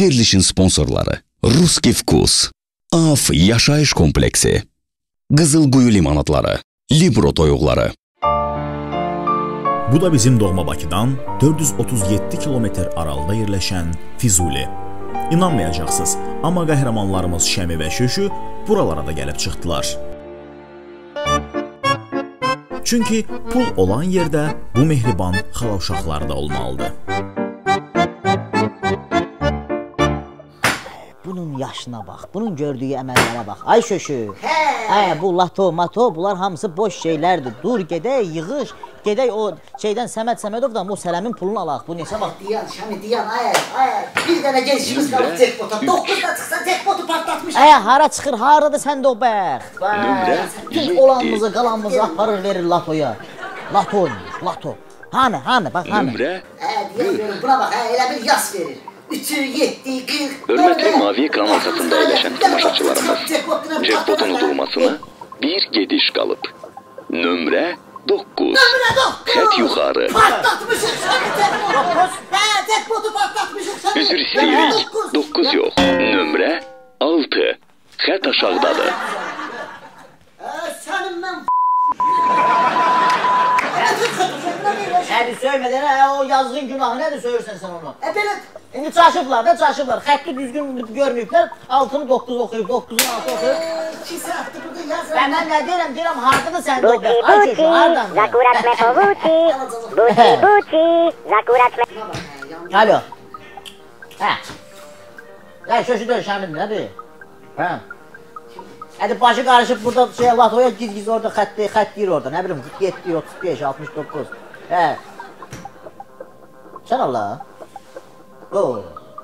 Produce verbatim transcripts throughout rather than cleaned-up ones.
Verilişin sponsorları Ruski Vkus, Af Yaşayış Kompleksi, Qızılquyu Limanatları, Libro Toyuqları. Bu da bizim doğma Bakıdan dörd yüz otuz yeddi kilometr aralıda yerləşən Füzuli. İnanmayacaqsınız, amma qəhrəmanlarımız Şəmi və Şöşü buralara da gəlib çıxdılar. Çünki pul olan yerdə bu mehriban xala uşaqları da olmalıdır. Bunun yaşına bax, bunun gördüyü əməllərə bax. Ay Şöşü, hə, bu lato, mato, bunlar hamısı boş şeylərdir. Dur, gedək, yığış, gedək o şeydən Səməd Səmədovdan o sələmin pulunu alaq. Bu neçə bax? Diyan, Şəmi, diyan, ay, ay, bir dənə gençimiz qalıb tekbota. Doqquzda çıxsa tekbotu partlatmış. Ay, hara çıxır, harada səndə o bəxt? Tüm olanımızı, qalanımızı aparır, verir latoya. Lato oynayır, lato. Hanı, hanı, bax, hanı. Hə, diyan, görün, buna bax, hə, elə bir yas verir. üçü, yeddi, qırx... Hörmətli mavi ekran altında əyləşən tamaşaçılarımız, jackpotun udulmasına bir gediş qalıb. Nömrə doqquz. Nömrə doqquz! Xət yuxarı. Partlatmışıq səni tekbotu! Doqquz? Hə, tekbotu partlatmışıq səni! Üzr istəyirik, doqquz yox. Nömrə altı. Xət aşağıdadır. Sənin mən... Hədi söymədən, hə, o yazığın günahı nədir söyürsən sən onu? E, belə... İndi çaşıblar da, çaşıblar. Xətti düzgün görməyiblər, altını doqquz oxuyub, doqquzun altı oxuyub. İkisi atdı, burada yazır. Ben ben ne deyirəm, deyirəm, haradadır səndə o bəxt? Ay çocuğu, haradan? Zakurat me povuci, buci buci, zakurat me... Alo. Hə. Ya Şöşü dön, Şəmin, nədir? Hə. Hədi başı qarışıb burada şey, latoya giz-giz orada xətt xətt deyir orada, nə bilim, qırx yeddi, otuz beş, altmış doqquz. Hə. Sən Allah. Oo.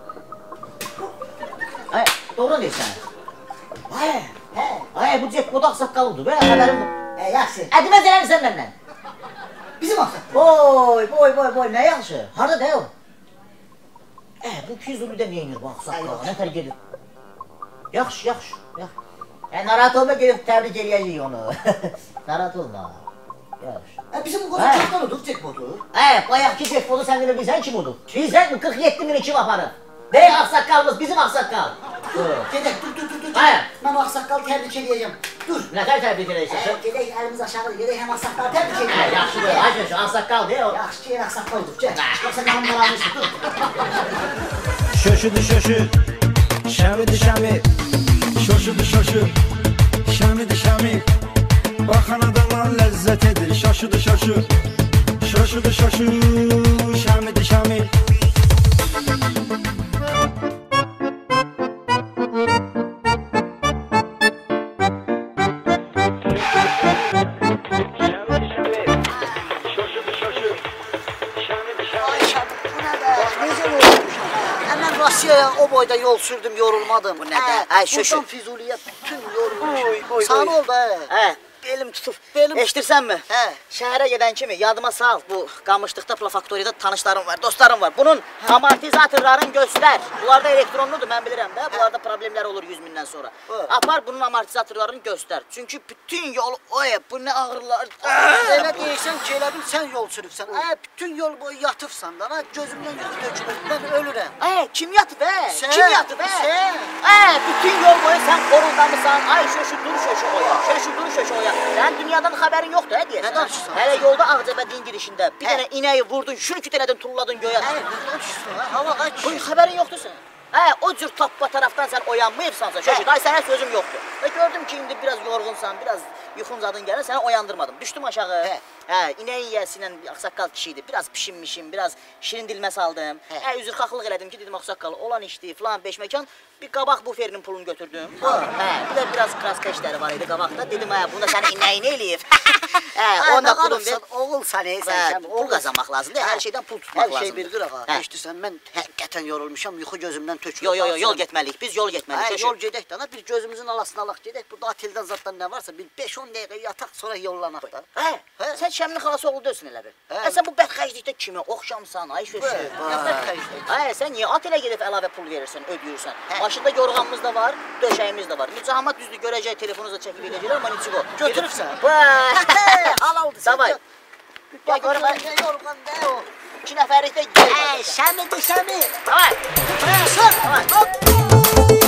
Ay, doğru deyirsən. Ay, hə. Ay, bu jackpot ağsaqqalıdır, belə xəbərim bu. E, yaxşı. Ədiməz eləmirsən məndən. Bizim ağsaqqal. Boy, boy, boy, boy, nə yaxşı? Harada da o? Ə, bu Füzulidə neyinir bu ağsaqqalı, nə tər gedir? Yaxşı, yaxşı, yaxşı. Ə, narahat olma, gedib təbrik eləyəcəyik onu. Narahat olma. Yaxşı. E, bizim bu qoca çoktan uduk jackpotu. Ə, bayaqki jackpotu sən elə bilsən kim udub? Bizdən qırx yeddi mini kim aparıb? Deyək ağsaqqalımız, bizim ağsaqqal. Gedək, dur, dur, dur, dur. Hə. Mən o ağsaqqalı təbrik eləyəcəm. Dur. Nətər təbrik eləyəcəksən? Gedək, əlimiz aşağıda, gedək həm ağsaqqalı təbrik Hə, eləyəcəm. yaxşıdır, ay Şöşü, ağsaqqal deyil o. Yaxşı ki, yer ağsaqqal uduk, gəl. Yoxsa qanım qalanmışdır, dur. Şöşüdü şöşü, şəmidi şəmi, şöşüdü şöşü, şəmidi şəmi. Baxan adamlar ləzzət edir, şaşıdı şaşı, şaşıdı şaşı, şəmidi şəmi. Rusiyaya o boyda yol sürdüm, yorulmadım. Bu nədə? Ay Şöşü. Buradan Füzuliyə bütün yorulmuş. Sağ oldu hə. Hə. Belim tutub, belim... Eşidirsənmi? Hə. Şəhərə gedən kimi yadıma sal, bu Qamışlıqda Plafaktoriyada tanışlarım var, dostlarım var. Bunun amortizatorlarını göstər. Bunlar da elektronludur, mən bilirəm də. Bunlarda problemlər olur yüz mindən sonra. Apar bunun amortizatorlarını göstər. Çünki bütün yol, oy, bu nə ağrılar. Elə deyirsən ki, elə bil sən yol sürübsən. Ay, bütün yol boyu yatıbsan da, gözümdən yuxu tökülür, mən ölürəm. Ay, kim yatıb hə? Sən. Kim yatıb hə? Sən. Ay, bütün yol boyu sən xoruldamısan. Ay, Şöşü dur, Şöşü oya. Şöşü dur, Şöşü oya. Sən dünyadan xəbərin yoxdur, hə deyəsən? Nə danışırsan? Hələ yolda Ağcabədiyin girişində bir dənə inəyi vurdun, şürküt elədin, tulladın göyə. Hə, nə danışırsan, hə? Hava qaç. Bu xəbərin yoxdur sən. Hə, o cür tappa tarafdan sən oyanmayıbsansa, Şöşü, day sənə sözüm yoxdur. Və gördüm ki, indi biraz yorğunsan, biraz yuxun zadın gəlir, səni oyandırmadım. Düşdüm aşağı. Hə. Hə, inəyin yiyəsi ilə ağsaqqal kişiydi. Biraz pişinmişim, biraz şirin dilmə saldım. Hə, üzrxahlıq elədim ki, dedim ağsaqqal olan işdi, falan beş məkan. Bir qabaq buferinin pulunu götürdüm. Hə, bir də biraz kraska işləri var idi qabaqda. Dedim, hə, bunda sənin inəyini eləyib. Hə, onda pulum ver. Oğul sən, sən. Pul qazanmaq lazımdır, hər şeydən pul tutmaq lazımdır. Hər şey bir qırağa. Eşidirsən, mən həqiqətən yorulmuşam, yuxu gözümdən tökülür. Yo, yo, yo, yol getməliyik, biz yol getməliyik. Yol gedək də, bir gözümüzün alasını alaq gedək. Burada atildən zatdan nə varsa, bir beş on dəqiqə yataq, sonra yollanaq da. Hə, sən Şəminin xalası oğlu deyilsin elə bir. Hə, sən bu bədxərclikdə kimi oxşamsan, ay Şöşü. Nə bədxərclik? Hə, sən niyə atilə gedib əlavə pul verirsən, ödəyirsən? Başında yorğanımız da var, döşəyimiz də var. Mücahamat düzdür, görəcək, telefonunuzda çəkib edəcəklər, amma niçiqo. Götürübsən? Hə, halaldır sən. Davay. Ya görüm, Ne yorğan ne o? iki nəfərlik də Hə, gəl. Şəmidir, Şəmi. Tamam. Sır. Tamam.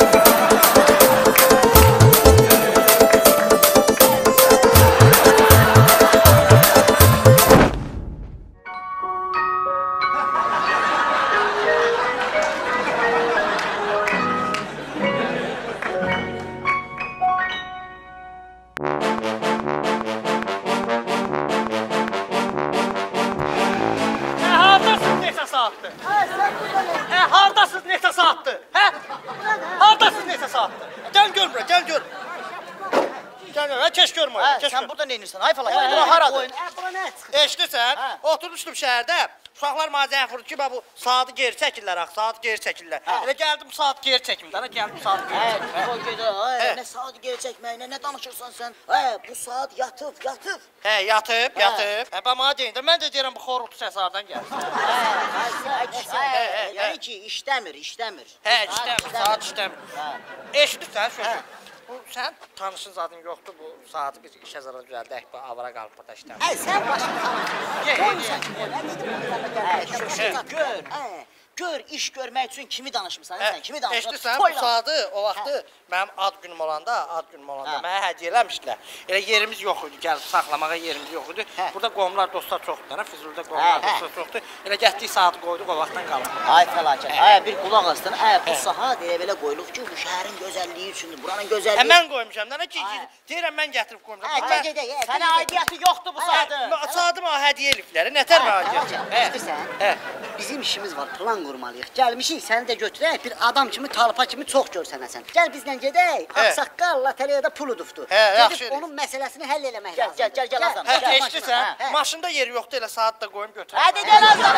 Hardasınız neçə saatdır? Hə, hardasınız neçə saatdır? Hə? Hardasınız neçə saatdır? Gəl gör bura, gəl gör. Gəl gör, keş görmə, Hə, keş sən gör. burada neynirsən? Ay falan, bura haradır? Bura nə çıxır? Eşidirsən? Hə. Oturmuşdum şəhərdə. Uşaqlar mənə zəng vurdu ki, bu saatı geri çəkirlər, ax, saatı geri çəkirlər. Elə gəldim saat geri çəkim də, gəldim saat geri Hə, çəkim. o gedir. Ay, Hə. nə saat geri çəkməyinə, nə danışırsan sən? Hə, bu saat yatıb, yatıb. Hə, yatıb, yatıb. Hə, bax mənə deyin də, mən də deyirəm bu xorultu səs hardan gəlir. Hə, əks, hə, hə, hə. yəni ki, işləmir, işləmir. Hə, işləmir, saat işləmir. Hə. Eşidirsən, şöyle. Bu sən tanışın zadın yoxdur, bu saatı bir işə zara düzəldək, bu avara qalıb da işləmir. Hə, sən başını sağ. Ye, Qoy ye, sən ki, qoy. Mən dedim bu Hə, qədər şöşü, gəl. gör. Hə. Gör, iş görmək üçün kimi danışmısan, Hə, sən kimi danışırsan? eşidirsən, bu Toyla. saatı o vaxtı mənim ad günüm olanda, ad günüm olanda Hə. mənə hədiyyə eləmişdilər. Elə yerimiz yox idi, gəlib saxlamağa yerimiz yox idi. Hə. Burada qonumlar, dostlar çoxdur, nə Füzulidə qonumlar, Hə, hə. dostlar çoxdur. Elə getdik saatı qoyduq, o vaxtdan qalıb. Ay fəlakət. Ay bir qulaq asdın. Ay bu saat elə belə qoyuluq ki, bu şəhərin gözəlliyi üçündür. Buranın Hə, gözəlliyi. mən qoymuşam da, nə ki, deyirəm mən gətirib qoymuşam. Hə, Bu gəl, mən- gəl, gəl. Sənə aidiyyəti yoxdur bu saatın. Hə, saatı mənə hədiyyə eliblər, nətər mənə hədiyyə? Hə. İstəyirsən? Hə. Bizim işimiz var, plan qurmalıyıq. Gəlmişik, səni də götürək, bir adam kimi, talpa kimi çox görsənəsən. Gəl bizlə gedək, Hə. Ağsaqqal lotereyada pul udufdu. Hə, yaxşı Gedib eləyir. onun məsələsini həll eləmək Gəl, lazımdır. gəl, gəl, gəl, Azam. Hə, Gəl, eşidirsən? Hə. Maşında yeri yoxdur, elə saat da qoyum götürəm. Hadi gəl Azam.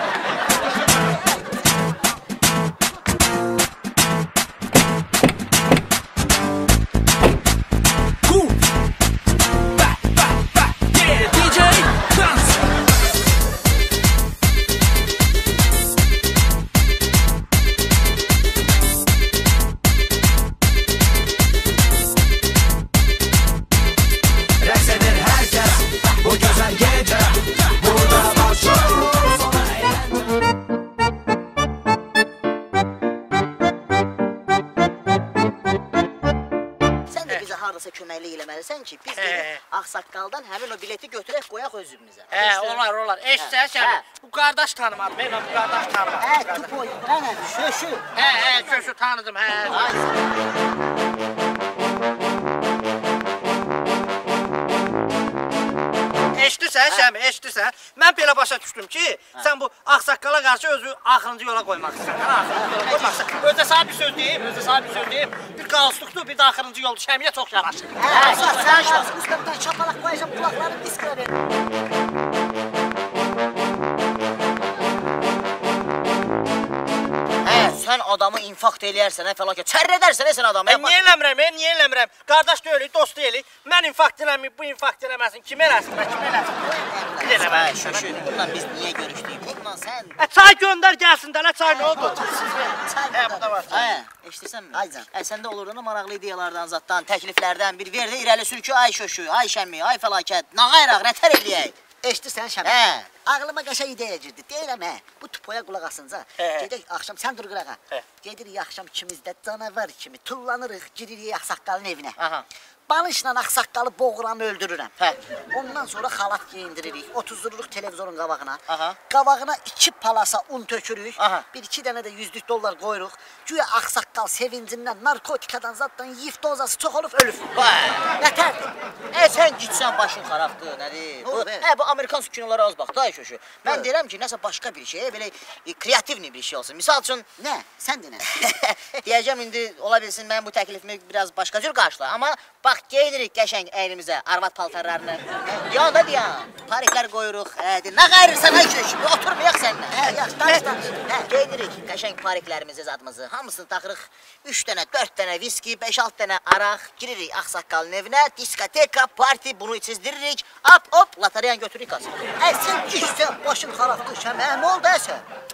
Rəqs edir hər kəs bu gözəl gecə. Burada başlıyor sona eğlence. Sən də bizə hardasa köməklik eləməlisən ki, biz Hə. gedib Ağsaqqaldan həmin o bileti götürək qoyaq özümüzə. Hə, olar, olar. Eşitsən sən? Hə. Bu qardaş tanımadım, mən bu qardaş tanımadım. Hə, tupoy, mənə şöşü. Hə, hə, köşü tanıdım, hə. Eşidirsən, Şəmi, eşidirsən? Mən belə başa düşdüm ki, sən bu ağsaqqala qarşı özü axırıncı yola qoymaq istəyirsən. Axırıncı yola qoymaq istəyirsən. Özdə sana bir söz deyim, özdə sana bir söz deyim. Bir qalstukdur, bir də axırıncı yol Şəmiyə çox yaraşır. Hə, sən sən ustamdan şapalaq qoyacam, qulaqlarını pis qıra Hə, sən adamı infakt eləyərsən, hə fəlakət. Çərr edərsən, hə sən adamı. Mən niyə eləmirəm, mən niyə eləmirəm? Qardaş deyilik, dost deyilik. Mən infakt eləməyim, bu infakt eləməsin. Kim eləsin, mən kim eləsin? Bir Hə, eləməm. şöşü, bununla biz niyə görüşdük? Bununla sən... Ə, çay göndər gəlsin də, nə çay nə oldu? Hə, bu da var. Hə, eşidirsənmi? Aycan. Hə, səndə olurdu maraqlı ideyalardan, zatdan, təkliflərdən bir verdi irəli sür ki, ay şöşü, ay şəmi, ay fəlakət. Nağayraq, nətər eləyək? Eşidirsən Şəmi? Hə. Ağlıma qəşəng ideya girdi. Deyirəm hə, bu tupoya qulaq asınca. Hə. Gedək axşam sən dur qırağa. Hə. Gedirik axşam ikimiz də canavar kimi tullanırıq, giririk Ağsaqqalın evinə. Aha. Balışla Ağsaqqalı boğuram, öldürürəm. Hə. Ondan sonra xalat geyindiririk, otuzdururuq televizorun qabağına. Aha. Qabağına iki palasa un tökürük, Aha. bir iki dənə də yüzlük dollar qoyuruq. Güya Ağsaqqal sevincindən, narkotikadan, zatdan yiyib dozası çox olub ölüb. Vay. Nətərdir? Ə, sən gitsən başın xarabdır, nədir? Bu, Olur, bəli. hə, bu Amerikan kinolara az bax, da şöşü. Mən deyirəm ki, nəsə başqa bir şey, belə e, kreativni bir şey olsun. Misal üçün, Nə? Sən denə. deyəcəm indi ola bilsin mən bu təklifimi biraz başqa cür qarşıla, amma bax geyinirik qəşəng əyrimizə arvad paltarlarını. Yan da deyən, pariklər qoyuruq. Hə, de, nə qayırırsan ay şöşü, oturmayaq səninlə. Hə, yaxşı, danış, danış. Hə, geyinirik qəşəng pariklərimizi, zadımızı. Hamısını taxırıq üç dənə, dörd dənə viski, beş alt dənə araq, giririk Ağsaqqalın evinə, diskoteka, parti, bunu içizdiririk. Hop, hop, lotereyan götürürük qazı. Ə, sən işsən, başın xarabdır, Şəmi, nə oldu əsə?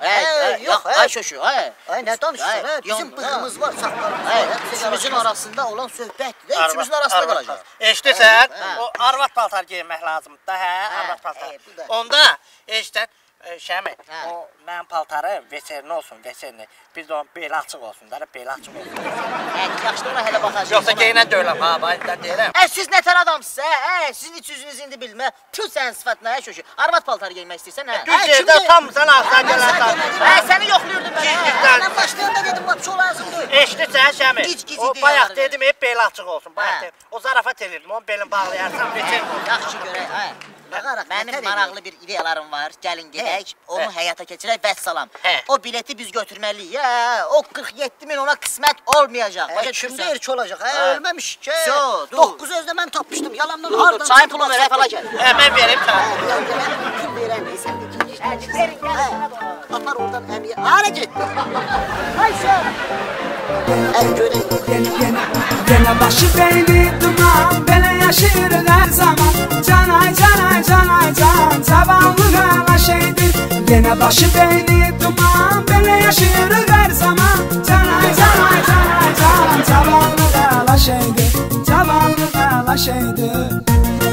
Yox, ay şoşu, ay. Ay nə danışırsan? Hə, bizim bığımız var, saqqalımız var. Üçümüzün arasında olan söhbətdir də, üçümüzün arasında qalacaq. Eşidirsən? O arvad paltar geyinmək lazımdır da, hə? Arvad paltar. Onda, eşidən, Şəmi, o mənim paltarım veserini olsun, veserini. Biz də onun beli açıq olsun, da, beli açıq olsun. Yaxşı da ona hələ baxacaq. Yoxsa geynən döyüləm, ha, bayından deyirəm. Ə, siz nətər adamsınız, hə? Sizin iç yüzünüz indi bilmə. Tüh sənin sifətinə, hə, şoşu. Arvad paltarı geyinmək istəyirsən, hə? Düz yerdə tam sən ağzına gələn tam. Hə, səni yoxluyordum mən, hə? Mən başlayanda dedim, bax, çox lazımdır. Eşidirsən, Şəmi? Gic-gic O ideyaları bayaq verir. dedim, hep beli açıq olsun, bayaq dedim. O zarafat edirdim, onun belini bağlayarsan, veserini olsun. Yaxşı görək, hə? Mənim maraqlı bir ideyalarım var. Gəlin gedək, onu həyata keçirək, vəssalam. O bileti biz götürməliyik. Ya, o qırx yeddi min ona qismət olmayacaq. Hə, kim deyir ki olacaq? Hə, ölməmiş ki. doqquz özdə mən tapmışdım. Yalandan hardan? Çayın pulunu ver, fala gəl. Hə, mən verim çay. Pul verən sən də ikinci. Verin, gəl. Apar oradan əmiyə. Hara getdi? Ay sən. Əl görək. Gene başı beyni duman, belə yaşayır her zaman. Canay canay canay can, zavallı qala şeydir. Gene başı beyni duman, belə yaşayır her zaman. Canay canay canay can, zavallı qala şeydir. Zavallı qala şeydir.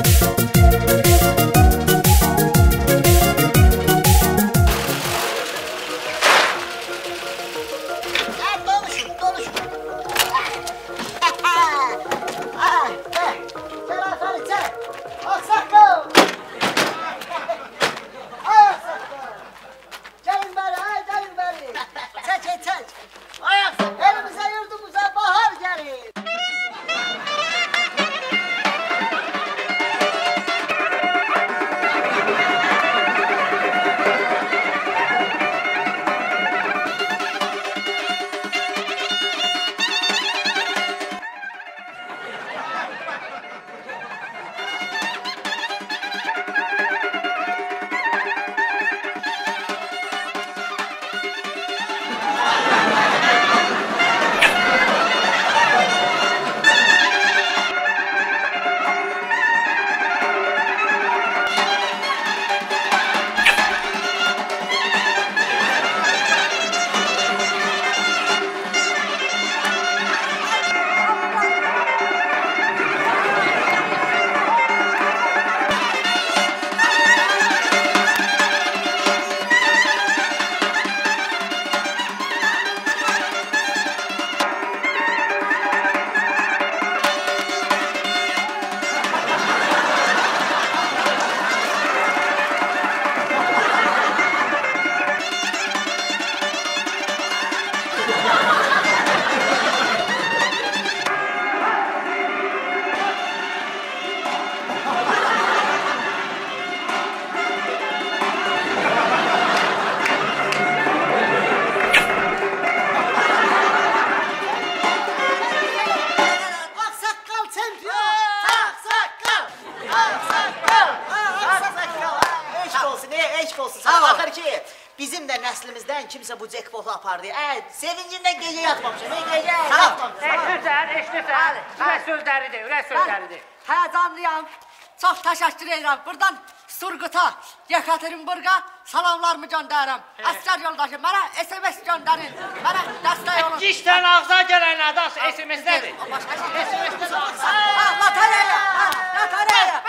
Kimsə bu jackpotu apardı. Ə, sevincimdən gecə yatmamışam. Gecə yatmamışam. Eşidirsən, eşidirsən. Ürək sözləridir, ürək sözləridir. Həyəcanlıyam. Çox təşəkkür edirəm. Buradan Surguta, Yekaterinburqa salamlarımı göndərirəm. Əsgər yoldaşım, mənə S M S göndərin. Mənə dəstək olun. Gişdən ağza gələn ədas S M S nədir? S M S-dən ağza. Lotereya, lotereya.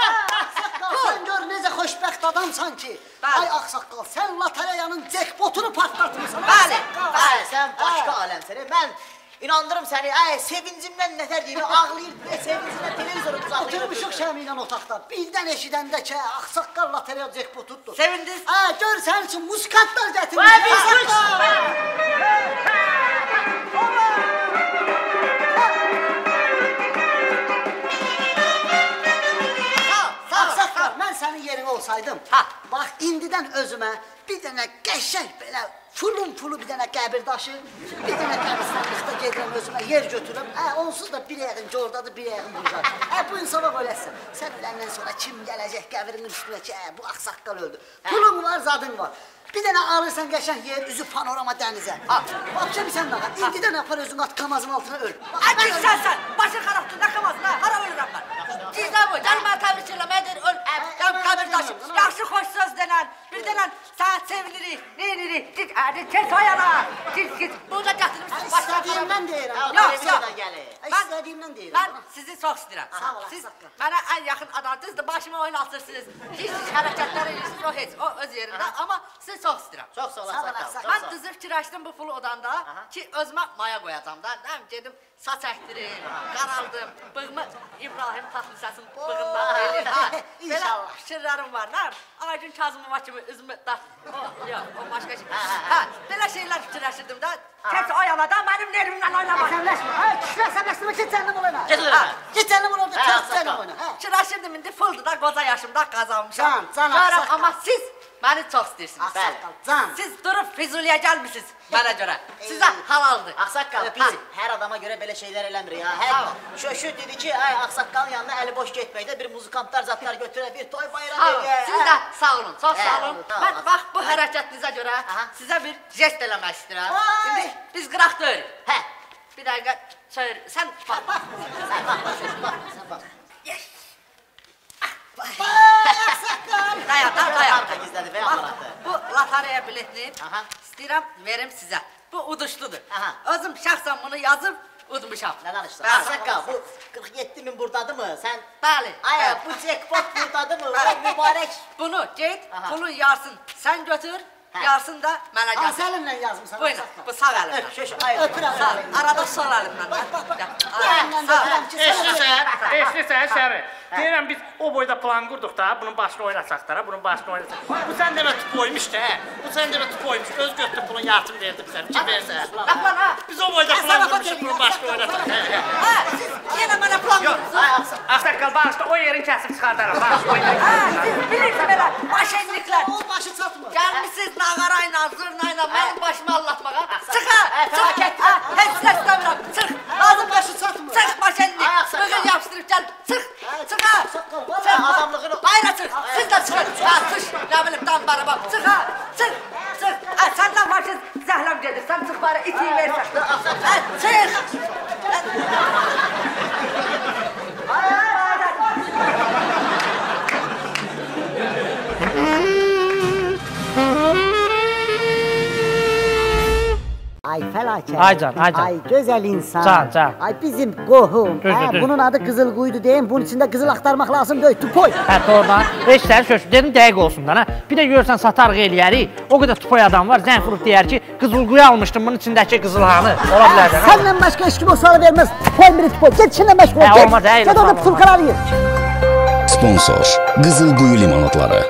Sən gör necə xoşbəxt adamsan ki. Ay ağsaqqal, sən lotereyanın jackpotunu patlatmısan. Bəli, bəli, sən başqa aləmsən. Mən İnandırım səni, ay, sevincimdən nətər deyim, ağlayır, sevincimdən televizoru uzaqlayır. Oturmuşuq Şəmi ilə otaqda, birdən eşidəndə ki, ağsaqqal lotereya jackpotuddur. Sevindiniz? Hə, gör sənin üçün muskatlar gətirmiş. Vay, biz Ağsaqqal, mən sənin yerinə olsaydım, bax, indidən özümə bir dənə qəşək belə Fulun pulu bir dənə qəbir daşı, bir dənə qəbristanlıqda gedirəm özümə yer götürürəm. Hə, onsuz da bir ayağın cordadır, bir ayağın burada. Hə, bu insana öləsən. Sən öləndən sonra kim gələcək qəbrinin üstünə ki, hə, bu ağsaqqal öldü. Pulun var, zadın var. Bir dənə alırsan qəşəng yer, üzü panorama dənizə. Ha, bax sən dağa, indidən apar özün at kamazın altına öl. Ay, sən sən, başın xarabdır, nə kamazın, ha, hara ölürəm mən. Cizdə bu, gəl mən təbrik eləmədir, öl, gəl qəbir daşı. Yaxşı, xoş söz denən, bir denən, sənə sevinirik, neyirik. biri. Git, hadi kes ayağına. Git, git. Burada gətirmişsiniz. İstədiyimdən deyirəm. Yox, yox. Ben, İstədiyimdən deyirəm. Mən sizi çox istəyirəm. Sağ ol, Siz Ağsaqqal. mənə ən yaxın adamsınız, başıma oynatırsınız. Hiç hərəkətlər edirsiniz, o heç, o öz yerində. Amma sizi çox istəyirəm. Çox sağ ol, Ağsaqqal. Mən düzü fikirləşdim bu pulu odanda ki, özümə maya qoyacam da. Nəyim, gedim, saç əkdirim, qaraldım, bığımı İbrahim Tatlıses bığından verir. İnşallah. Belə fikirlərim var, nəyim? Aygün Kazımova kimi üzümü da, o, yox, o başqa şey. Hə, belə şeylər fikirləşirdim də. Keç o yana da mənim nervimlə oynama. Əsəbləşmə, hə, kişi əsəbləşmə, get cənnəm oyna. Get oyna. Get cənnəm oyna, get cənnəm oyna. Fikirləşirdim, indi puldur da, qoca yaşımda qazanmışam. Can, can, Görəm, Ağsaqqal. amma siz məni çox istəyirsiniz. Ağsaqqal, can. Siz durub Füzuliyə gəlmişsiniz mənə görə. Sizə halaldır. Ağsaqqal, biz hər adama görə belə şeylər eləmirik ha. Hər şöşü dedi ki, ay Ağsaqqalın yanına əli boş getməkdə bir muzikantar zatlar götürə, bir toy bayram eləyə. Siz də sağ olun, çox Hə, sağ olun. tamam. Mən bax bu hərəkətinizə görə sizə bir jest eləmək istəyirəm. İndi biz qıraq deyirik. Hə. Bir dəqiqə çayır. Sən bax. Sən bax, bax, sən bax. Dayan, dayan. Arka gizlədi və aparatı. Bu lotereya biletini Aha. istəyirəm verim sizə. Bu uduşludur. Aha. Özüm şəxsən bunu yazıb udmuşam. Nə danışdın? Bəli. Ağsaqqal, bu qırx yeddi min buradadır mı? Sən Bəli. Ay, bəli. bu jackpot buradadır mı? Bəli. Vay mübarək. Bunu get, Aha. pulun yarısını sən götür, Hə. yarısını da mənə Hansı gətir. əlimlə yazmısan? Buyurun, bu sağ əlimlə. Öp, şöşü, ay. Öpürəm. Sağ, arada sol əlimlə. Əlimlə Sağ. öpürəm ki, sən Eşlisən, eşlisən Şəri. Deyirəm biz o boyda plan qurduq da, bunun başını oynasaq da, bunun başını oynasaq. Bu sən demə tüp oymuş da, hə? Bu sən demə tüp oymuş, öz götdün pulun yarısını verdi bizə, kim versə. Bax lan ha. Biz o boyda plan qurmuşuq, bunun başını oynasaq. Hə, hə. Ha, siz yenə mənə plan qurursunuz. Ağsaqqal bağışla, o yerin kəsib çıxardaram, bağışla o yerin Ha, kəsib siz bilirsiniz belə maşenliklər. O başı çatmır. Gəlmişsiniz nağarayla, zırnayla mənim başımı anlatmağa. Çıx ha, çıx. fəlakət. Ha, heç nə istəmirəm, çıx. Lazım başı çatmır. Çıx maşenlik. Ay, Ağsaqqal. Bığın yapışdırıb gəl, çıx. Çıx ha. Ağsaqqal, Çıx. adamlığını... Bayra çıx, siz də çıxın. Ha, çıx. Nə bilim, dambarı bax. Çıx ha, çıx. Çıx. Ha, səndən başın zəhləm gedir. Sən çıx bari itiyi versən. Ha, çıx. Ay, ay, ay. Ay fəlakət. Ay can, ay can. Ay gözəl insan. Can, can. Ay bizim qohum. Düzdür, Hə, düzdür. bunun adı Qızıl Quydu deyim. Bunun içində qızıl axtarmaq lazım deyil. Tupoy. Hətta oradan beş sər köşk dedim dəqiq olsun da. Bir də görsən satarıq eləyərik. O qədər tupoy adam var. Zəng vurub deyər ki, qızılquyu almışdım bunun içindəki qızılhanı. Ola bilər də. Səndən başqa heç kim o sualı verməz. Tupoy biri tupoy. Get işinlə məşğul ol. Hə, Get. olmaz, hə, elə Get orada tamam. pulkaları yer. Sponsor Qızılquyu limonadları.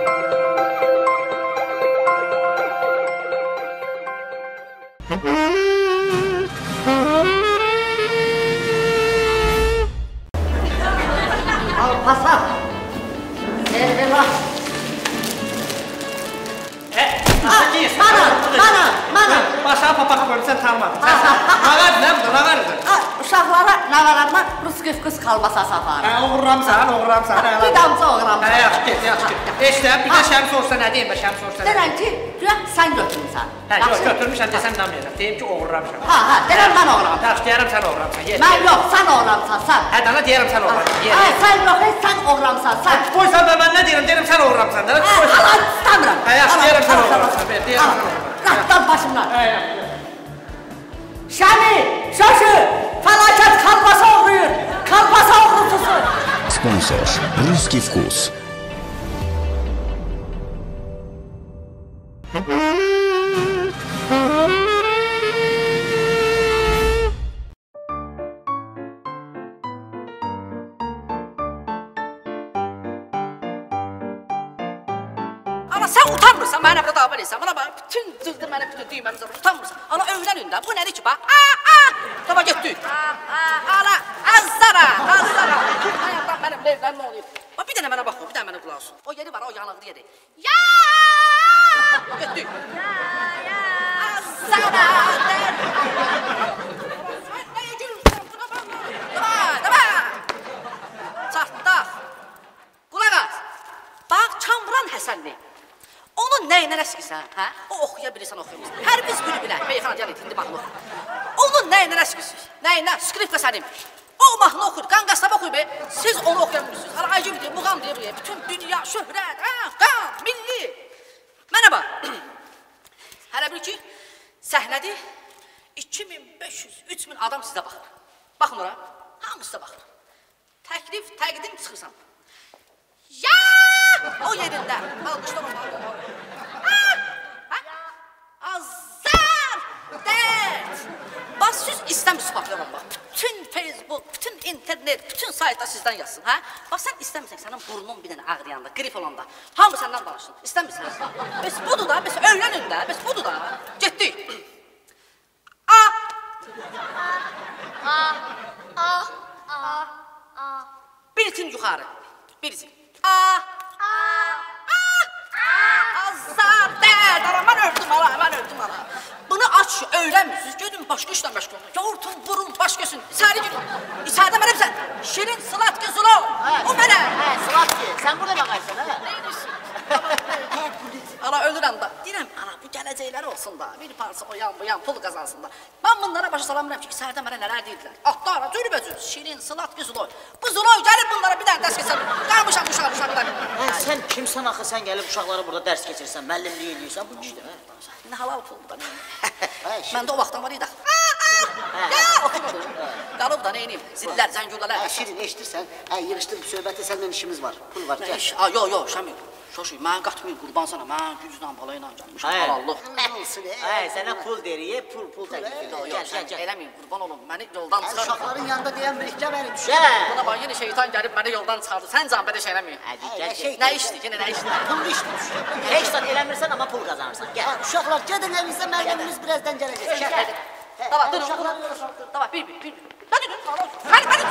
Alpasar. Ervela. Mana, mana, mana. Başa papak koyum, sən tanımadın. Nağar nə bu, nağar nə? Uşaqlara, navalarına Ruskif qız kalbasa satarım. Hə, oğurlamsan, oğurlamsan. Bir damcı oğuram. Hə, yaxşı get, yaxşı get. Eşdə, bir də Şəmi sorsa nə deyim, Şəmi sorsa nə deyim. Denən ki, güya sən götürmüsən. Hə, yox, götürmüşəm desəm inanmayacaq. Deyim ki, oğurlamışam. Ha, ha, denən mən oğuram. Yaxşı, deyərəm sən oğurlamsan. Yer. Mən yox, sən oğuramsan, sən. Hə, dana deyərəm sən oğurlamsan. Yer. Ha, sən yox, heç sən oğuramsan, sən. Qoysan da mən nə deyirəm, deyirəm sən oğurlamsan. Da, Hə, alan istəmirəm. Hə, yaxşı, deyərəm sən oğurlamsan. Ver, deyərəm sən oğurlamsan. Qatdan başımdan. Hə, yaxşı. Şəmi, şaşı, fəlakət kalbasa oğruyur. Kalbasa oğrutusu. Sponsor Ruski Vkus. Ana sən utanmırsan, mənə burada dava edirsən. Bana bax, bütün cıldı mənə bütün düyməmizə utanmırsan. Ana öyrənin də, bu nədir ki, bax. Aa, aa, taba getdik. Ana, azzara, azzara. Ayaqdan mənim levdən nə oluyor? Bax, bir dənə mənə baxma, bir dənə mənə qulaq olsun. O yeri var, o yanıqlı yeri. Ya! Getdik. Ya, ya. Azzara. Nəyə gülürsən? Buna baxma. Daba, daba. Çatdaq. Qulaq as. Bax, Kamran Həsənli. Onun nəyinə rəskirsən, hə? O oxuya bilirsən, oxuyamırsan. Hər biz bülbülən, meyxana gəl et, indi baxın oxu. Onun nəyinə rəskirsiz? Nəyinə? Skripka sənim. O mahnı oxuyur, qanqastab oxuyur be. Siz onu oxuyamırsınız. Hala aycı bilir, muğam deyə bilir. Bütün dünya, şöhrət, hə, qan, milli. Mənə bax. Hələ bil ki, səhnədir, iki min beş yüz, üç min adam sizə baxır. Baxın ora, hamı sizə baxır. Təklif, təqdim çıxırsan. Ya! O yerində, alqışlar olmalı. Azar! Dərd! Bax, siz istəmişsiniz papilyon olmaq. Bütün Facebook, bütün internet, bütün saytlar sizdən yazsın, hə? Bax, sən istəmirsən, sənin burnun bir dənə ağrıyanda, grip olanda, hamı səndən danışsın. İstəmirsən. Bəs budur da, bəs öyrənin də, bəs budur da. Getdik. A! A! A! A! A! Biritin yuxarı. Biritin. A! A! Azar, dərd, ala, mən ördüm, ala, mən ördüm, ala. Bunu aç, öyrənmirsiniz, gedin başqa işlə məşğul olun. Yortun, vurun, baş gösün, içəri girin. İçəridə mənəm sən, Şirin Slatki Zulu, o mənə. Hə, Slatki, sən burada baxarsan, hə? Neymişsin? Ala, ölürəm da. Deyirəm, ala, bu gələcəkləri olsun da. Bir parça o yan, bu yan, pul qazansın da. Mən bunlara başa salamıram ki, içəridə mənə nələr deyirlər. Atlara, cürübəcür, Şirin Slatki Zulu. Bu Zulu gəlib bunlara bir dənə dərs keçər. Qarmışam, uşaq, uşaqlar. Hə, sən kimsən axı, sən gəlib uşaqları burada dərs keçirsən, müəllimlik eləyirsən, bu gücdür, hə? Nə halal puldur da. Məndə o vaxtdan var idi. Ya, oturmadı. Qalıb da, neyniyim? Zillər, zəngürlər. Şirin, eşitirsən? Hə, yığışdır bu söhbəti, səndən işimiz var. Pul var, gəl. Yo, yo, Şamil. Şoşuy, mən qatmayın, qurban sana. Mən güclə, balayla gəlmişəm, halallıq. Hə, sənə pul deyirik, pul, pul təklif edir. Gəl, gəl, gəl. Eləməyin, qurban olun, məni yoldan çıxar. Uşaqların yanında deyən birikcə məni düşür. Buna bax, yeni şeytan gəlib məni yoldan çıxardı. Sən can belə şey eləməyin. Hadi, gəl, gəl. Nə işdir, yenə nə işdir? Pul işdir, düşür. Heç zat eləmirsən, amma pul qazanırsan. Gəl. Uşaqlar, gedin evinizə, müəllimimiz birazdan gələcək. Gəl. Dava, durun, durun. Dava, bir, bir, bir. Hadi, durun. Hadi, hadi.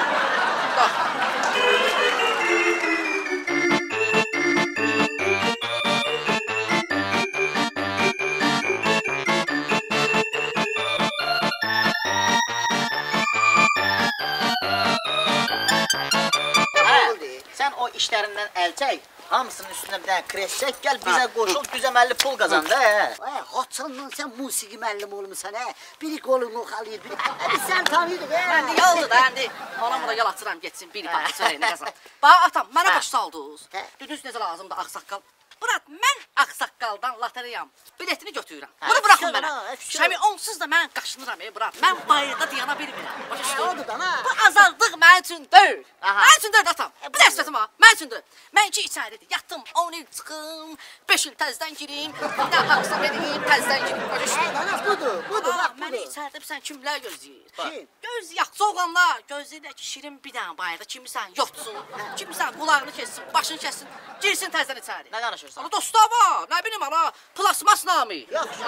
Sən o işlərindən əl çək, hamısının üstünə bir dənə kres çək, gəl bizə qoşul, düzəməlli pul qazan da, hə? Hə, haçandan sən musiqi müəllim olmuşsan, hə? Biri qolunu oxalayır, biri... Hə, sən tanıyırdıq, hə? Məndə yoldur da, əndi. Ona buna yol atıram, geçsin, biri parça çörəyini qazan. Bax, atam, mənə baş saldınız. Düdünüz necə lazımdır, ağsaqqal. Bırak, mən ağsaqqaldan lateriyam. Biletini götürürəm. Bunu bırakın mənə. Şəmi, onsuz da mən qaşınıram, ey, bırak. Mən bayırda diyana bilmirəm. Başa düşdün? Bu azaldıq mənim üçün deyil. Mənim üçün deyil, atam. Bu dəstətim ha, mənim üçün deyil. Mən ki, içəridir, yatdım, on il çıxım, beş il təzdən girim, bir də haqsa vereyim, təzdən girim. Başa düşdün? Budur, budur, bax, budur. Məni içəridə bilsən kimlər gözləyir? Göz yaxşı oğlanlar, gözləyirlər ki, Şirin bir dənə bayırda kimisən yotsun, kimisən qulağını kessin, başını kessin, girsin təzdən içəri. Nə danışırsan? Ana dostlar var, nə bilim ana, plasmas namı. Yaxşı.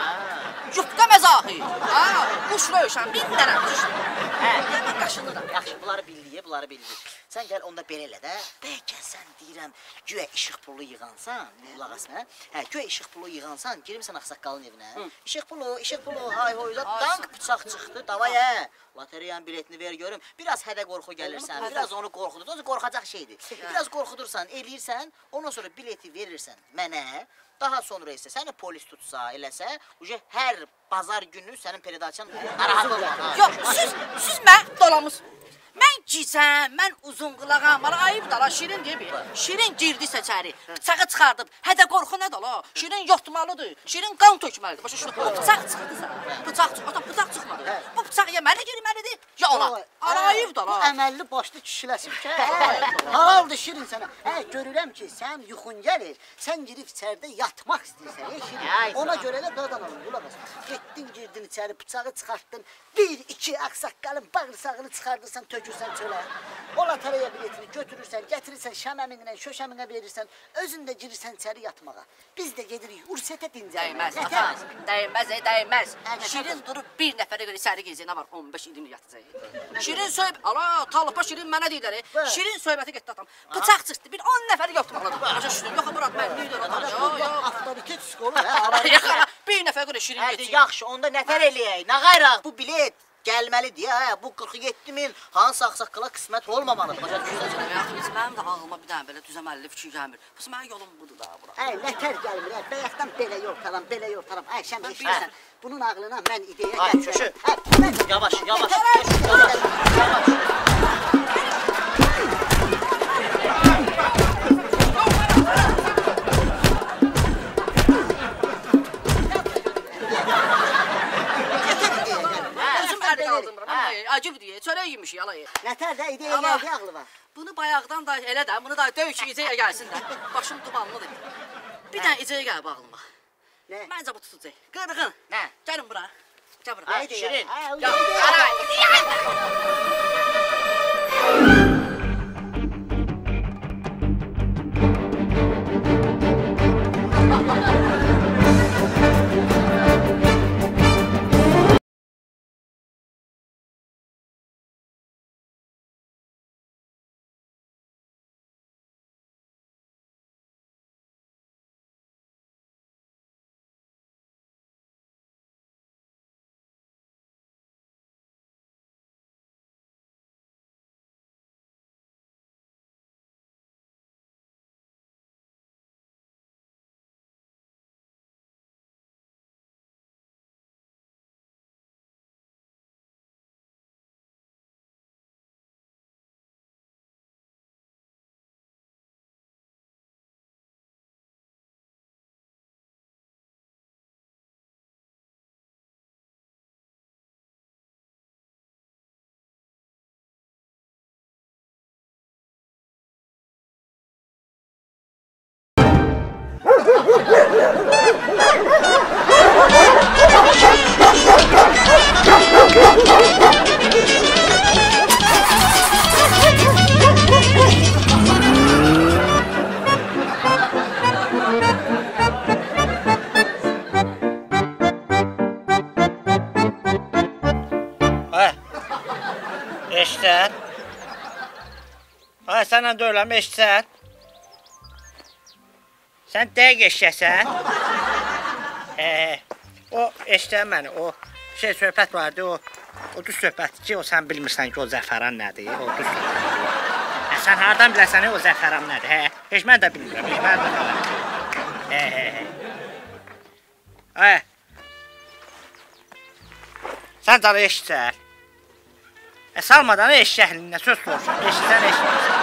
Yufqa məzahı. Ha, quş rövşən, bin dənə. Hə, mən qaşınıram. Yaxşı, bunları bildiyi, bunları bildiyi. Sən gəl onda belə elə də, bəlkə sən deyirəm, güya işıq pulu yığansan, qulaq as mənə. Hə, güya işıq pulu yığansan, girimsən ağsaqqalın evinə. İşıq pulu, işıq pulu, hay hoyda, dank bıçaq çıxdı, davay hə. Loteriyanın biletini ver görüm. Biraz hədə qorxu gəlirsən, biraz onu qorxudur. O qorxacaq şeydir. Biraz qorxudursan, eləyirsən, ondan sonra bileti verirsən mənə. Daha sonra isə səni polis tutsa, eləsə, uje hər bazar günü sənin peredaçan narahat olur. Yox, siz, siz mən dolamız. Mən gicəm, mən uzun qılağam, bana ayıbdır la, Şirin deyə bir. Şirin girdi səçəri, bıçağı çıxardıb, hədə qorxu nədir la? Şirin yotmalıdır, Şirin qan tökməlidir. Başa şunu, o bıçaq çıxdı sənə, bıçaq çıxdı, o da bıçaq çıxmadı. Bu bıçaq ya mənə girməlidir, ya ona. Ana ayıbdır la. Bu əməlli başlı kişiləsin ki, halaldır Şirin sənə. Hə, görürəm ki, sən yuxun gəlir, sən girib içəridə yatmaq istəyirsən, ey Şirin. Ona görə də qadan alın, qulaq as. Getdin, girdin içəri, bıçağı çıxartdın, bir, iki ağsaqqalın bağırsağını çıxardırsan, tökürsən çölə. O loteriya biletini götürürsən, gətirirsən şəməminlə, şöşəminə verirsən, özün də girirsən içəri yatmağa. Biz də gedirik, ursətə dincəlməyə. Dəyməz, atam, dəyməz, ey, dəyməz. Şirin durub bir nəfərə görə içəri gezir, nə var, on beş ilini yatacaq. Şirin söhbət, ala, talpa Şirin mənə deyirlər, Şirin söhbəti getdi atam. Bıçaq çıxdı, bir on nəfəri yatmaqladı. Başa düşdün, yox, Murat, mən deyirlər atam. Yox, yox. Avtoritet skolu, hə? Yox, bir nəfər görə Şirin getdi. Yaxşı, onda nətər eləyək, nə qayraq, bu bilet gəlməlidir, hə, bu qırx yeddi min hansı ağsaqqala qismət olmamalıdır. Başa düşürsən? Mənim də ağlıma bir dənə belə düzəməlli fikir gəlmir. Bu mənim yolum budur da, bura. Hə, nətər gəlmir, hə, bəyəkdən belə yortaram, belə yortaram. Hə, şəm eşitirsən, bunun ağlına mən ideya gətirəm. Hə, şöşü. Yavaş, yavaş, yavaş, yavaş. acıbdır. Çörək yemişik alayı. Nətər də ideya Amma gəldi ağlıma. Bunu bayaqdan da elə də, bunu da döy ki, ideya gəlsin də. Başım dumanlıdır. Bir dənə ideya gəlib ağlıma. Nə? Məncə bu tutacaq. Qırğın. Nə? Gəlin bura. Gəl bura. Haydi Şirin. Gəl. Gəl. Eşitsən? Ay, sənlə deyiləm, eşitsən? Sən dəqiq eşitsən? Ee, o eşitsən məni, o şey söhbət vardı, o o düz söhbətdir ki, o sən bilmirsən ki, o zəfəran nədir, o düz söhbətdir. Hə, sən hardan biləsən, o zəfəran nədir, hə? Heç mən də bilmirəm, heç mən də bilmirəm. Hə, hə, hə. Ay, sən canı eşitsən? E, salmadan eşşəhlindən söz soruşam. Eşitsən, eşitsən.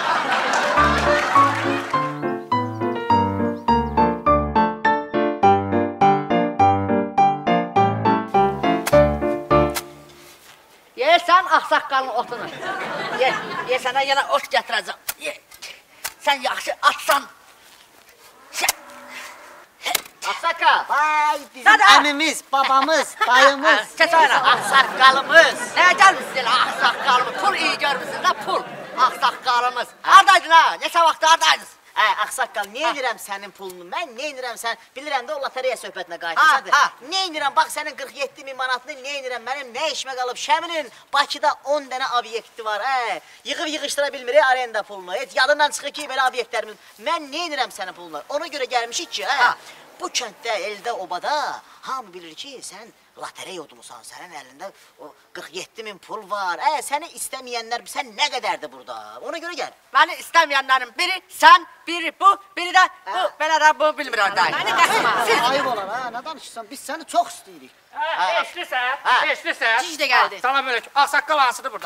Yersən ağsaqqalın otunu. Ye, ye sənə yenə ot gətirəcəm. Ye. Sən yaxşı atsan. Ağsaqqal. Vay, bizim əmimiz, babamız, dayımız. Kes ayla. Ağsaqqalımız. Nə gəlmişsin elə ağsaqqalımız? Pul iyi görmüşsün də pul. Ağsaqqalımız. Haradaydın ha? Neçə vaxt haradaydınız? Hə, ağsaqqal, nə edirəm sənin pulunu? Mən nə edirəm sən? Bilirəm də o lotereya söhbətinə qayıtmışsındır. Nə edirəm? Bax sənin qırx yeddi min manatını nə edirəm? Mənim nə işimə qalıb? Şəminin Bakıda on dənə obyekti var, hə. Yığıb yığışdıra bilmir arenda pulunu. Heç yadından çıxır ki, belə obyektlərimiz. Mən nə edirəm sənin pulunu? Ona görə gəlmişik ki, hə. Bu kənddə, eldə, obada hamı bilir ki, sən lotereya udmusan, sənin əlində o qırx yeddi min pul var. Ə, səni istəməyənlər, sən nə qədərdir burada? Ona görə gəl. Məni istəməyənlərin biri sən, biri bu, biri də bu. Belə də bu bilmirəm də. Məni qəsmə. Ayıb olar ha, nə danışırsan? Biz səni çox istəyirik. Hə, eşlisən, eşlisən. Cic də gəldi. Sana belə ki, ağsaqqal hansıdır burada?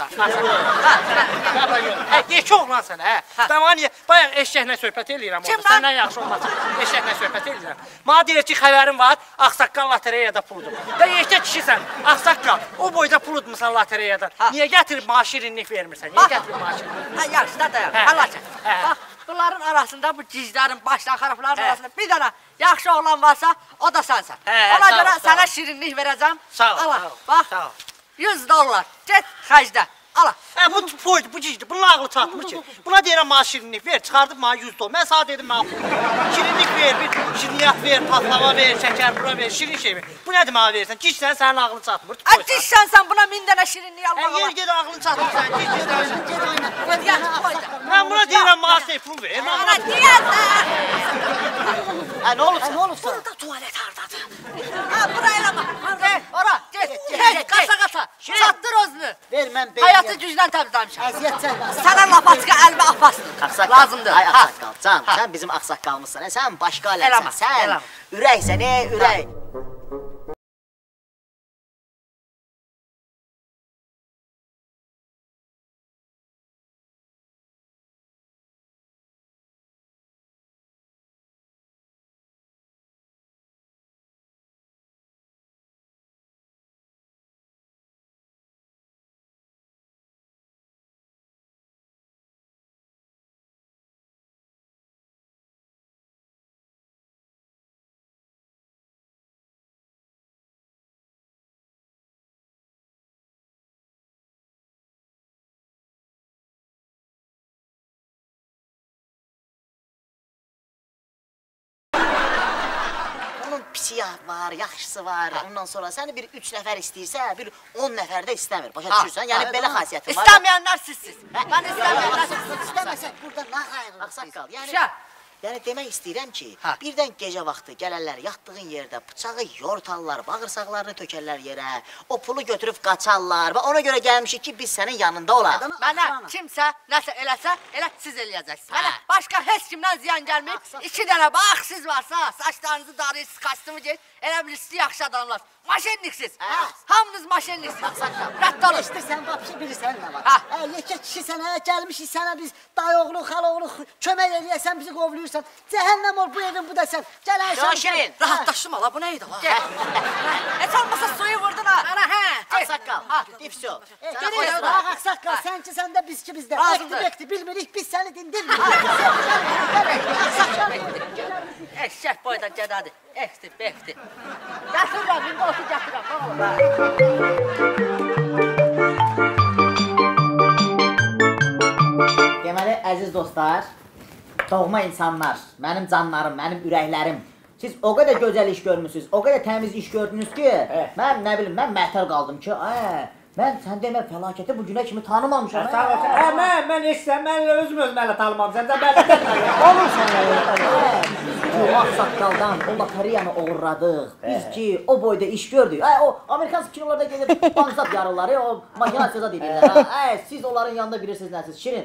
Hə, yekə oğlan sən, hə. Tamam, niyə? Bayaq eşşəklə söhbət eləyirəm orada. Səndən yaxşı olmasın. Eşşəklə söhbət eləyirəm. Mənə deyir ki, xəbərim var, ağsaqqal lotereyada puldur. Və yekə kişisən, ağsaqqal, o boyda pul udmusan lotereyadan. Niyə gətirib mənə şirinlik vermirsən? Niyə gətirib mənə şirinlik? Hə, yaxşı da dayan. Həlacə. Bax, bunların arasında, bu cizlərin, başdan xarabların arasında bir dənə yaxşı oğlan varsa, o da sənsən. Ona görə sənə şirinlik verəcəm. Sağ ol. Ala, bax, yüz dollar. Get, xərcdə. Ala. Hə, bu poydu, bu cicdir. Bunun ağlı çatmır ki. Buna deyirəm mənə şirinlik ver, çıxardıb mənə yüz dollar. Mən sana dedim mənə pul. Şirinlik ver, bir şirniyyat ver, patlama ver, şəkər bura ver, şirin şey ver. Bu nədir mənə verirsən? Cicsən, sənin ağlın çatmır. Ə, cicsən sən buna min dənə şirinlik almağa var. Hə, yer ged ağlın çatmır sən, cic gedirsən. Ged oyna. Mən buna deyirəm mənə şey pul ver. Ana, deyəsən. Hə, nə olubsa? Nə olubsa? Burada tualet hardadır? Ha, bura eləmə. Hə, ora, get, get, qaça qaça. Çatdır özünü. Ver, mən beyniyəm. Həyatı gücdən təmizləmişəm. Əziyyət çəkmə. Sənə lapaçqa əlbə apasdır. Lazımdır. Ay, ağsaqqal, can, sən bizim ağsaqqalımızsan. Sən başqa aləmsən, sən ürəksən, ürək. Bunun pisi var, yaxşısı var. Ondan sonra səni bir üç nəfər istəyirsə, bir on nəfər də istəmir. Başa düşürsən? Yəni belə xasiyyətin var. İstəməyənlər sizsiz. Mən istəməyənlər sizsiz. İstəməsək burada nə xayrı? Ağsaqqal. Yəni Yəni demək istəyirəm ki, hə. birdən gecə vaxtı gələrlər, yatdığın yerdə bıçağı yortarlar, bağırsaqlarını tökərlər yerə, o pulu götürüb qaçarlar və ona görə gəlmişik ki, biz sənin yanında olaq. Mənə kimsə nəsə eləsə, elə siz eləyəcəksiniz. Mənə başqa heç kimdən ziyan gəlməyib. İki dənə bax siz varsa, saçlarınızı darıyırsınız, kostyumu geyib, elə bilirsiniz yaxşı adamlar. Maşenliksiz. Hamınız maşenliksiniz. Rədd olun. İştirsən, vapşı bilirsən nə var. Yekə kişi sənə gəlmişik, sənə biz dayoğlu, xaloğlu kömək eləyəsən, bizi qovluyursan. Cəhənnəm ol, bu evin bu da sən. Gəl Ayşəm. Şirin. Rahatlaşdım ala, bu neydi ala? Heç olmasa suyu vurdun ha. Ana, hə. Ağsaqqal, dipsyo. Gedirik, bax Ağsaqqal, sən ki, sən də biz ki, bizdə. Ekti, bekti, bilmirik, biz səni dindirmirik. Eşşək boyda gedədi. Ekti, bekti. Gətirəm, indi otu gətirəm. Deməli, əziz dostlar, doğma insanlar, mənim canlarım, mənim ürəklərim. Siz o qədər gözəl iş görmüsünüz, o qədər təmiz iş gördünüz ki, mən nə bilim, mən məhtəl qaldım ki, mən sən demə fəlakəti bu günə kimi tanımamışam. Hə, mən, mən eşsən, mən özüm özüm ələ tanımamışam, sən mən də olursan ələ. Biz o Ağsaqqaldan o loteriyanı uğurladıq, biz ki o boyda iş gördük. O Amerikan kinolarda gelir bankzat yarırlar, o makinasiyada deyirlər. Siz onların yanında bilirsiniz nəsiz, Şirin.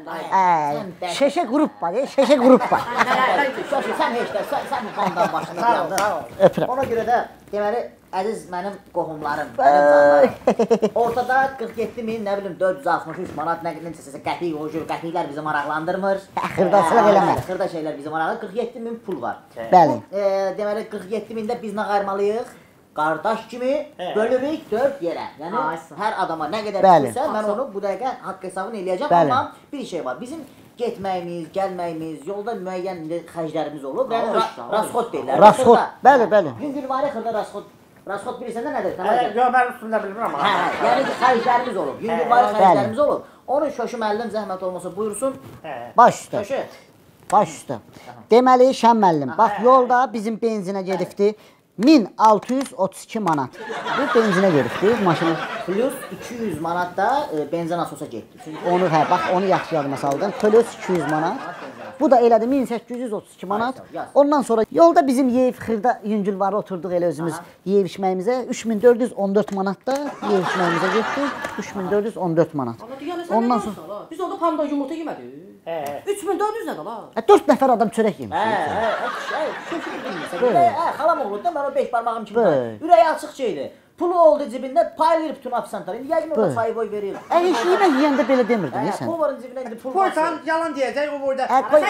Şeşə qrup var, şeşə qrup var. Sən heç də, sən bu bandan başında yandın. Ona görə də, deməli, əziz mənim qohumlarım, mənim canlarım. Ortada qırx yeddi min, nə bilim, dörd yüz altmış üç manat, nə qədər qəpik, o cür qəpiklər bizi maraqlandırmır. Xırdaçılıq eləmə. Xırda şeylər bizi maraqlandırır. qırx yeddi min pul var. Bəli. Deməli, qırx yeddi mində biz nə qayırmalıyıq? Qardaş kimi bölürük dörd yerə. Yəni, hər adama nə qədər düşürsə, mən onu bu dəqiqə haqq hesabını eləyəcəm. Amma bir şey var, bizim getməyimiz, gəlməyimiz, yolda müəyyən xərclərimiz olub. Rasxod deyirlər. Rasxod, bəli, bəli. Yüngülvari xırda rasxod. Rasxod bilirsən də nədir? Yox, mən üstündə bilmirəm. Yəni ki, xərclərimiz olub, yüngülvari xərclərimiz olub. Onun Şöşü müəllim zəhmət olmasa buyursun. Baş üstə. Şöşü. Baş üstə. Deməli, Şən müəllim, bax yolda bizim benzinə gedibdi min altı yüz otuz iki manat. Bu benzinə gedibdi maşını. Plus iki yüz manat da benzin asosa getdi. Onu, hə, bax onu yaxşı yadıma saldın. Plus iki yüz manat. Bu da elədi min səkkiz yüz otuz iki manat. Ondan sonra yolda bizim yeyib xırda yüngülvarı oturduq elə özümüz yeyib içməyimizə. üç min dörd yüz on dörd manatda yeyib içməyimizə getdi. üç min dörd yüz on dörd manat. Ondan sonra biz orada panda yumurta yemədik. üç min dörd yüz nədir la? dörd nəfər adam çörək yemiş. Hə, hə, şöşü bilmirsən. Hə, xalam oğlu da mən o beş barmağım kimi. Ürəyi açıq şeydir. Pulu oldu cibində, paylayır bütün afisantları. İndi yəqin orada çayı boy verir. Ə, heç yemə yeyəndə belə demirdin, sən? Pul varın cibində indi pul var. Qoysan, yalan deyəcək o boyda.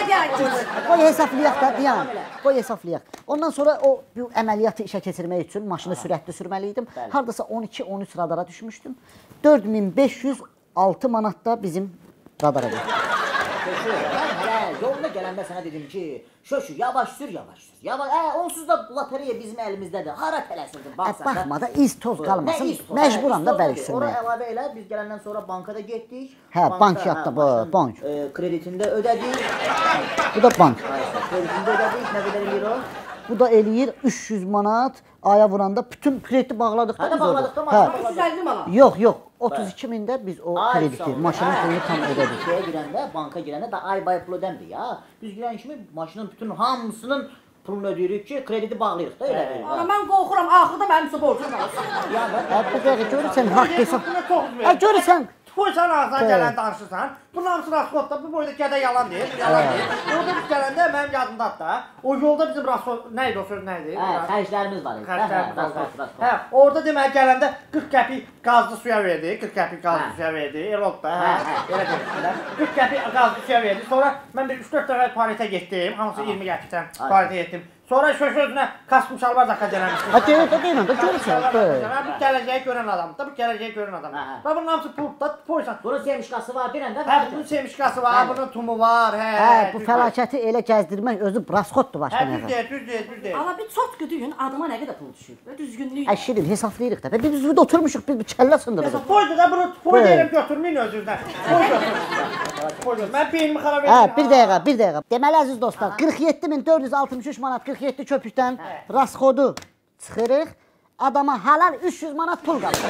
Qoy hesablayaq da, diyan. Qoy hesablayaq. Ondan sonra o bu əməliyyatı işə keçirmək üçün maşını sürətli sürməliydim. Hardasa on iki on üç radara düşmüşdüm. dörd min beş yüz altı manatda bizim radara getdim. Şöşü, mən hələ yolda gələndə sənə dedim ki, Şöşü, yavaş sür, yavaş sür. Yavaş, hə, onsuz da loteriya bizim əlimizdədir. Hara tələsirdin, baxsan da. Baxma da, iz toz qalmasın, məcburam da bəli sürməyə. Ora əlavə elə, biz gələndən sonra bankada getdik. Hə, bank yatdı, bank. Kreditində ödədik. Bu da bank. Kreditində ödədik, nə qədər eləyir o? Bu da eləyir üç yüz manat, aya vuranda bütün krediti bağladıq da biz orada. üç yüz əlli manat. Yox, yox, otuz iki mində biz o krediti, maşının pulunu tam ödədik. Şeye girəndə, banka girəndə da ay bay pul ödəmdir ya. Biz girən kimi maşının bütün hamısının pulunu ödəyirik ki, krediti bağlayırıq da elə. Ana, mən qorxuram, axırda mənim su borcum var. Hətta dəqiq, görürsən, haqq hesab. Hə, görürsən. Qoysan ağzına gələn danışırsan, bunun hamısı rasxodda, bu boyda gədə yalan deyir, yalan deyir. Orada biz gələndə mənim yadımdadır da, o yolda bizim rasxod, nə idi o söz, nə idi? Hə, xərclərimiz var idi. Xərclərimiz var idi. Hə, orada deməli gələndə qırx qəpik qazlı suya verdi, qırx qəpik qazlı suya verdi, Erolda, hə, elə demişdilər. qırx qəpik qazlı suya verdi, sonra mən bir üç dörd dəfə tualetə getdim, hamısı iyirmi qəpikdən tualetə getdim. Sonra şöş özünə kasım şalvar da gələnmişdim. Ha, deyil, deyil, də görürsən. Bu gələcəyi görən adamdır da, bu gələcəyi görən adam. Və bunun hamısı pulda, poysan. Bunun semişkası var, deyən də. Hə, bunun semişkası var, bunun tumu var, hə. Hə, bu fəlakəti elə gəzdirmək özü rasxoddur başqa nəfər. nəfər. Hə, düz deyil, düz deyil, düz deyil. Ana, bir çox güdüyün, adıma nə qədər pul düşür? Düzgünlük. Ə, Şirin, hesablayırıq da. Biz burada oturmuşuq, biz kəllə sındırırıq. Poydu da bunu, poy deyirəm götürməyin özünüzdən. Poy götürün. Mən peynimi xarab Hə, edirəm. bir dəqiqə, bir dəqiqə. Deməli əziz dostlar, qırx yeddi min dörd yüz altmış üç manat qırx yeddi köpükdən rasxodu çıxırıq. Adama halal üç yüz manat pul qalır.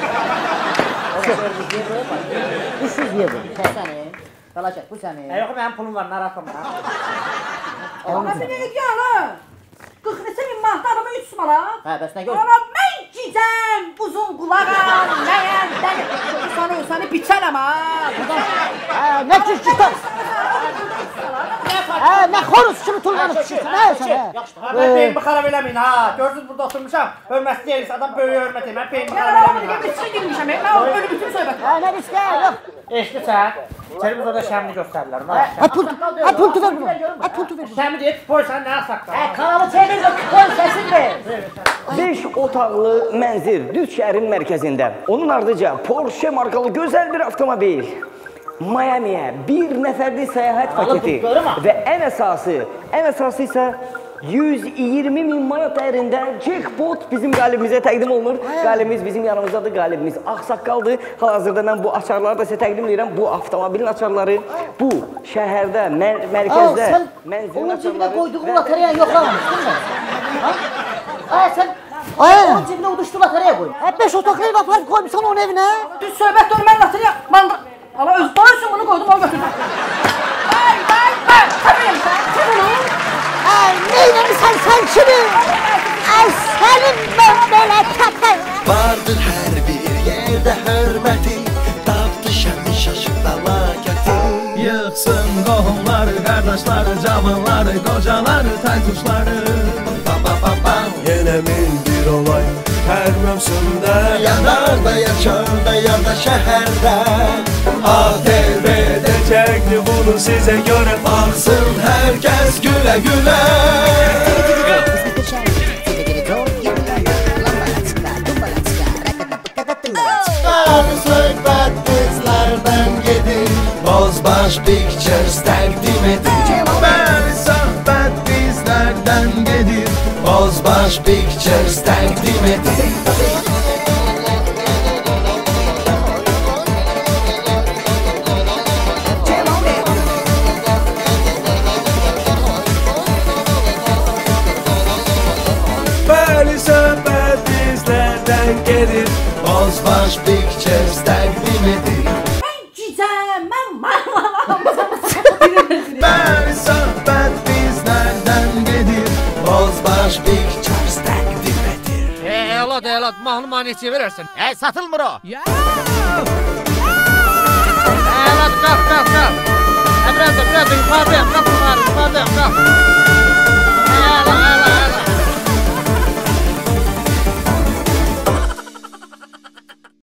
üç yüz yedi. Sənin. Fəlakət, bu sənin. Yox, mənim pulum var, narahat olma. Amma bir dəqiqə deyələ. qırx neçə min manat adama üç yüz manat. Hə, bəs nə gör? Ana mən gicəm, uzun qulağam, nəyəm, dəni. Sana səni biçərəm ha. Hə, nə cür kitab? Hə, nə xoruz kimi tullanıb düşürsün, hə sən, hə? Mən peynimi xarab eləməyin, ha. Gördünüz, burada oturmuşam. Hörmətli deyilis, adam böyüyə hörmət edin. Mən peynimi xarab eləməyin, ha. Mən riskə girmişəm, mən o ölü bütün söhbət. Hə, nə riskə, yox. Eşli sən, televizorda şəmini göstərdilər. Hə, pultu, hə, pultu ver bunu. Hə, pultu ver bunu. Şəmi deyib, boy sən nə asaqda? Hə, kanalı çevir və koy səsin ver. beş otaqlı mənzil düz şəhərin mərkəzində. Onun ardıca Porsche markalı gözəl bir avtomobil. Miami'yə bir nəfərli səyahət paketi və ən əsası, ən əsası isə yüz iyirmi min manat dəyərində jackpot bizim qalibimizə təqdim olunur. Qalibimiz bizim yanımızdadır, qalibimiz Ağsaqqaldır. Hal-hazırda mən bu açarları da sizə təqdim edirəm. Bu avtomobilin açarları, bu şəhərdə, mərkəzdə mənzilin Onun cibinə açarları. qoyduğun lotereyan yoxlamamışsın mı? Hə, sən onun cibinə uduşdu lotereya qoy. Hə, beş otaqlı ev aparıb qoymuşsan onun evinə. Düz söhbət dur, mən lotereya, mandır. Ala öz doysun bunu qoydum, onu götürdüm. Vay, vay, vay, tabii sən, kim bunu? Ay, neynəmişsən sən kimi? Ay, sənin mən belə təpər. Vardır hər bir yerdə hörməti, tapdı şəmi şaşıb fəlakəti. Yıxsın qohumları, qardaşları, cavanları, qocaları, taytuşları. Yenə min bir olay hər mövsümdə, yanarda, yaşarda, ya da şəhərdə. A T V-də çəkdi bunu sizə görə, baxsın hər kəs gülə gülə. Söhbət qızlardan gedir, Bozbaş Pictures təqdim edir. Bəli, söhbət qızlardan gedir, Bozbaş Pictures təqdim edir. Bəli, söhbət qızlardan gedir, Bozbaş Pictures təqdim edir. Mən gicəm, mən marmaram. Bəli, söhbət bizlərdən gedir, Bozbaş Pictures təqdim edir. Elad, elad, mahnıma neçəyə verərsən? Hə, satılmır o. Elad, qalq, qalq, qalq. Biraz da, biraz da yuxarıdayım, qalq.